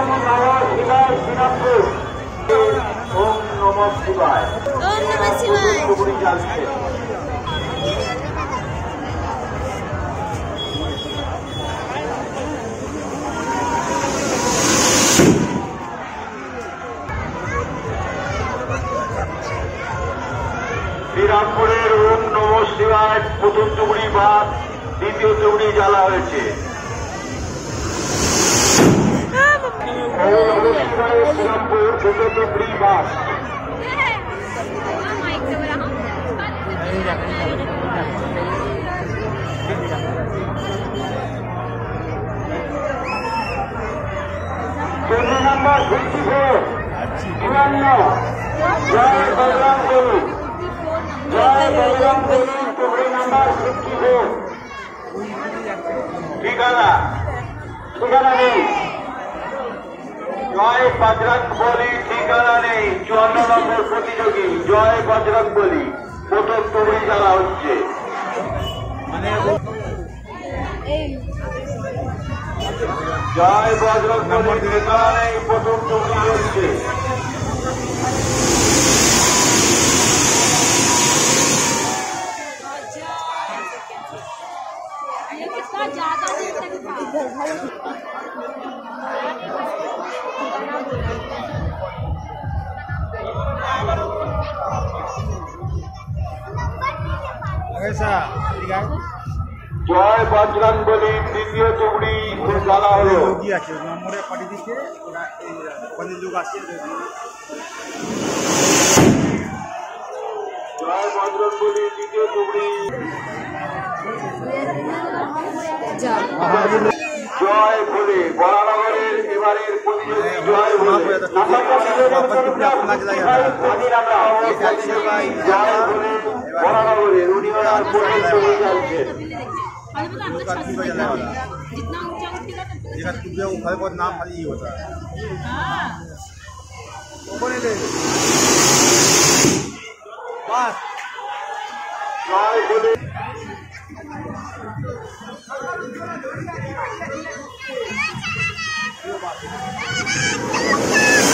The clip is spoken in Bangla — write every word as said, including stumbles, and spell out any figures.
ओम नमः शिवाय। ओम नमः शिवाय। শ্রীরামপুরের ওম নমঃ শিবায় প্রথম টুকরি বাদ দ্বিতীয় টুকরি জ্বালা হয়েছে। শ্রীরামপুর প্রথম টুকরি বাদ চোদ্দ নম্বর ফিফটি ফোর চুয়ান্ন জয় বলরাম দেবী জয় বলরাম দেবী টুকরি নাম্বার ফিফটি ফোর ঠিকানা ঠিকানা নেই জয় বজরং বলি ঠিকানা নেই চুয়ান্ন নম্বর প্রতিযোগী জয় বজরং বলি প্রথম টুকরি জ্বালা হচ্ছে। জয় বজরং বলি ঠিকানা নেই প্রথম টুকরি হচ্ছে। জয় বজরং বলি দ্বিতীয় টুকরি জ্বালা হলো। জয় বজরং বলি দ্বিতীয় টুকরি জয় ভোলে বরানগরের এবারের প্রতিযোগী জয় ভোলে জয় ভোলে বরানগরের উনি ওনার পর্যন্ত হয়ে যাচ্ছেন। नाम खाली होता है জয় ভোলে Thank you.